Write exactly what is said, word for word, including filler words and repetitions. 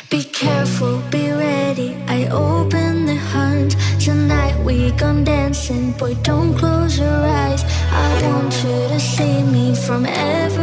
Be careful, be ready, I open the hunt. Tonight we gone dancing, boy don't close your eyes. I want you to see me from every